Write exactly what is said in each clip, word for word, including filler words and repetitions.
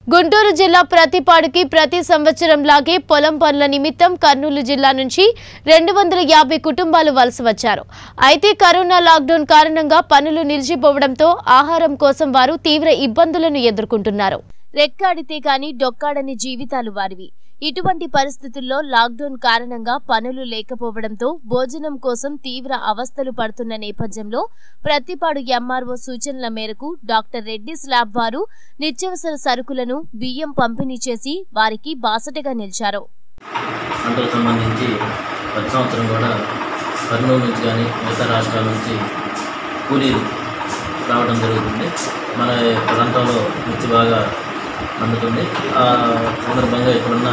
గుంటూరు జిల్లా ప్రతిపాడుకి ప్రతి సంవత్సరం లాగే పొలం పనుల నిమిత్తం కర్నూలు జిల్లా నుంచి రెండు వందల యాభై కుటుంబాలు వలస వచ్చారు. అయితే కరోనా లాక్డౌన్ కారణంగా పనులు నిలిచిపోవడంతో ఆహారం కోసం వారు తీవ్ర ఇబ్బందులను ఎదుర్కొంటున్నారు. రెక్కాడితే గాని డొక్కాడని జీవితాలు వారివి. ఇటువంటి పరిస్థితుల్లో లాక్డౌన్ కారణంగా పనులు లేకపోవడంతో భోజనం కోసం తీవ్ర అవస్థలు పడుతున్న నేపథ్యంలో ప్రతిపాడు ఎంఆర్ఓ సూచనల మేరకు డాక్టర్ రెడ్డి స్లాబ్ వారు నిత్యావసర సరుకులను బియ్యం పంపిణీ చేసి వారికి బాసటగా నిలిచారు. సంబంధించి ప్రతి సంవత్సరం కూడా కర్నూలు నుంచి కానీ మిగతా రాష్ట్రాల నుంచి కూలీలు రావడం జరుగుతుంది. మన ప్రాంతంలో మిర్చి బాగా అందుతుంది. ఆ సందర్భంగా ఇక్కడున్న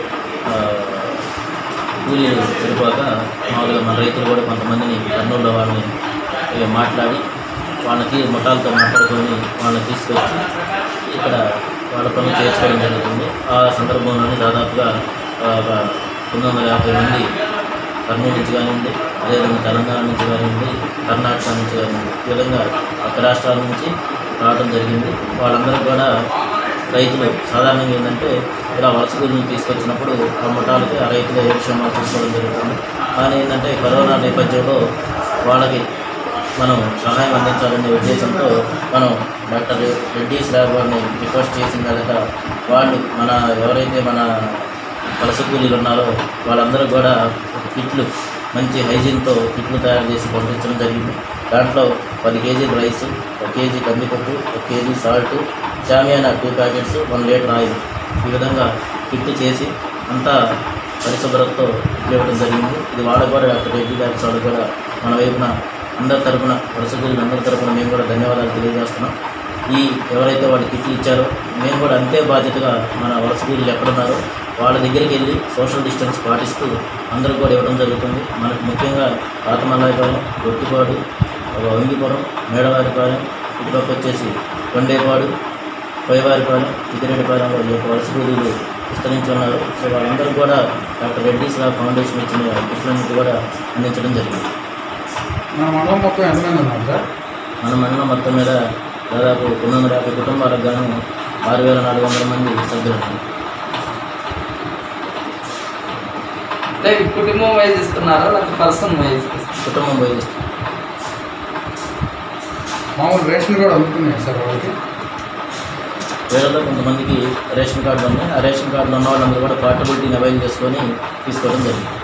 కూలీలు సరిపోక మామూలుగా మన రైతులు కూడా కొంతమందిని కర్నూలులో వాళ్ళని మాట్లాడి వాళ్ళకి ముఠాలతో మాట్లాడుకొని వాళ్ళని తీసుకొచ్చి ఇక్కడ వాళ్ళ పనులు చేసుకోవడం జరుగుతుంది. ఆ సందర్భంలోనే దాదాపుగా ఒక తొమ్మిది వందల యాభై మంది కర్నూలు నుంచి కానివ్వండి, అదేవిధంగా తెలంగాణ నుంచి కానివ్వండి, కర్ణాటక నుంచి కానివ్వండి, ఈ విధంగా పక్క రాష్ట్రాల నుంచి రావడం జరిగింది. వాళ్ళందరూ కూడా రైతులు సాధారణంగా ఏంటంటే ఇలా వలస కూలీని తీసుకొచ్చినప్పుడు ఆ ముఠాలకి ఆ రైతులు ఏ విషయంలో తీసుకోవడం జరుగుతుంది. కానీ ఏంటంటే కరోనా నేపథ్యంలో వాళ్ళకి మనం సహాయం అందించాలనే ఉద్దేశంతో మనం డాక్టర్ రెడ్డి స్లాబ్ వారిని రిక్వెస్ట్ చేసిన తర్వాత వాళ్ళు మన ఎవరైతే మన వలస కూలీలు ఉన్నారో వాళ్ళందరూ కూడా కిట్లు మంచి హైజీన్తో కిట్లు తయారు చేసి పంపించడం జరిగింది. దాంట్లో పది కేజీలు రైసు, ఒక కేజీ కందిపప్పు, ఒక కేజీ సాల్ట్, చామియానా two packets, one litre oil, ఈ విధంగా కిట్లు చేసి అంతా పరిశుభ్రతతో ఇవ్వడం జరిగింది. ఇది వాళ్ళకు కూడా డాక్టర్ రెడ్డి గారి వాళ్ళకు కూడా మన వైపున అందరి తరఫున వలస కూలీలు అందరి తరఫున మేము కూడా ధన్యవాదాలు తెలియజేస్తున్నాం. ఈ ఎవరైతే వాళ్ళు కిట్లు ఇచ్చారో మేము కూడా అంతే బాధ్యతగా మన వలస కూలీలు ఎక్కడున్నారో వాళ్ళ దగ్గరికి వెళ్ళి సోషల్ డిస్టెన్స్ పాటిస్తూ అందరూ కూడా ఇవ్వడం జరుగుతుంది. మనకు ముఖ్యంగా పాతమల్లాయపాలెం, గొట్టిపాడు, వంగిపురం, మేడవారిపాలెం, ఇటుపక్క వచ్చేసి కొండేపాడు, పైవారిపాలెం, ఇదిరెడ్డిపాలెంలో ఈ యొక్క వలస కూలీలు విస్తరించి ఉన్నారు. సో వాళ్ళందరూ కూడా డాక్టర్ రెడ్డి స్లాబ్ ఫౌండేషన్ ఇచ్చిన కిట్లన్నింటి కూడా అందించడం జరిగింది. మన మండలం మొత్తం ఎంతమంది ఉన్నారు సార్? మన మండలం మొత్తం మీద దాదాపు తొమ్మిది వందల యాభై కుటుంబాలకు గాను ఆరు వేల నాలుగు వందల మంది సభ్యులు ఉన్నారు. లైక్ కుటుంబం వైజ్ ఇస్తున్నారా లేకపోతే పర్సన్ వైజ్? కుటుంబం వైజ్ ఇస్తున్నారు. మామూలు రేషన్ కూడా అందుతున్నాయి సార్ వాళ్ళకి? వేరేలో కొంతమందికి రేషన్ కార్డులు ఉన్నాయి. ఆ రేషన్ కార్డులు ఉన్న వాళ్ళందరూ కూడా పోర్టబిలిటీని అవైల్ చేసుకొని తీసుకోవడం జరిగింది.